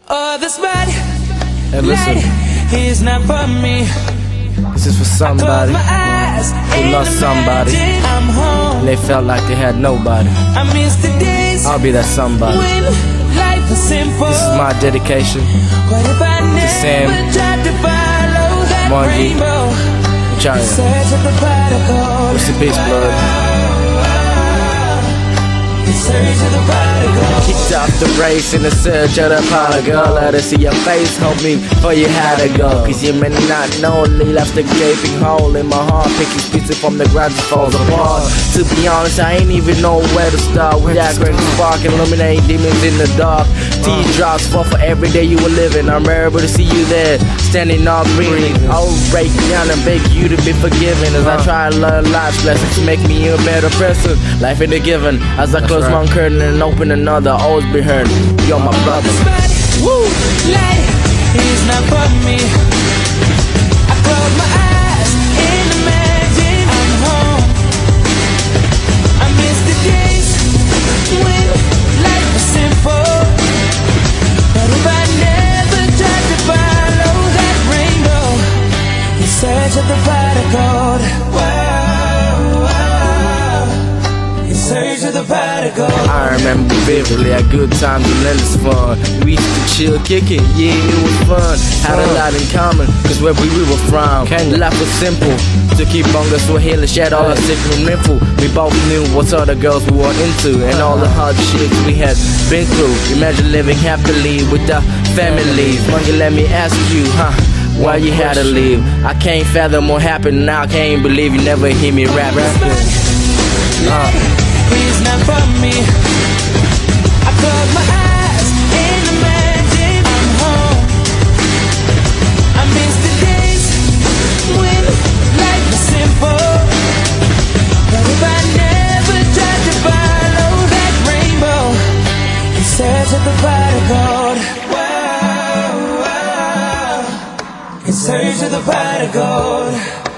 Oh, this bad. Hey, listen. He's not for me. This is for somebody who lost somebody and they felt like they had nobody. I'll be that somebody. This is my dedication to Sam, Margie, and Chaya. Rest in peace, blood. Kicked off the race in the search of the prodigal. Let us see your face, homie, before you had to go. Cause you may not know, they left a gaping hole in my heart. Picking pieces from the ground just falls apart. To be honest, I ain't even know where to start. With that great spark, illuminate demons in the dark. Teardrops fall for every day you were living. I'm able to see you there, standing on breathing. I'll break down and beg you to be forgiven as I try to learn life's lessons to make me a better person. Life ain't a given. As I close one curtain and open another, always be heard. You're my brother. Woo! Like, he's not for me. I close my eyes and imagine I'm home. I miss the days when life was simple. But if I never tried to follow that rainbow in search of the pot of gold, I remember vividly our good times and endless fun. We used to chill, kicking, yeah, it was fun. Had a lot in common, cause where we were from, life was simple. To keep on the Swahili, shed all our secret info. We both knew what other girls we were into, and all the hardships we had been through. Imagine living happily with our families. Monkey, let me ask you, why you had to leave? I can't fathom what happened now. I can't believe you never hear me rap. He's not for me. I close my eyes and imagine I'm home. I miss the days when life was simple. But if I never tried to follow that rainbow in search of the pot of gold, in search of the pot of gold.